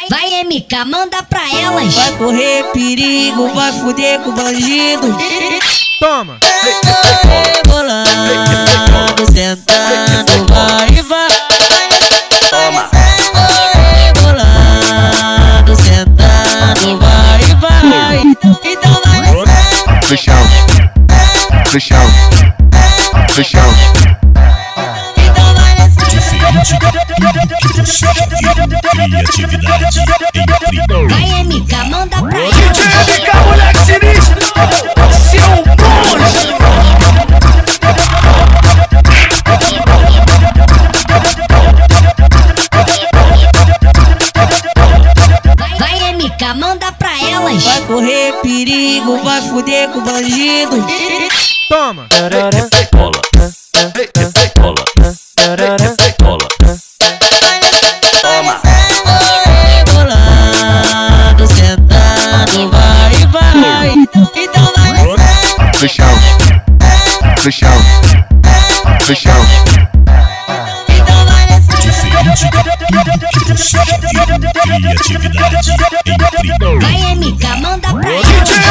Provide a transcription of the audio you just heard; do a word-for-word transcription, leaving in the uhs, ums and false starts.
Vai M K, manda pra elas. Vai correr perigo, vai fuder com bandido. Toma! Rebolando, sentando, vai, vai. Toma! Rebolando, sentando, vai, vai. Então vai descer. No chão, no chão, no chão. Então vai descer. Criatividade incrível. Vai M K, manda pra D elas. J M K, moleque sinistro! Seu monstro! Vai M K, manda pra elas. Vai correr perigo, vai fuder com bandido. Toma! Cola, cola, cola. Toma! Rebolando, sentando, vai, vai. Então vai descer. No chão, no chão, no chão. Então vai descer. Criatividade incrível. Vai M K, manda pra D elas. J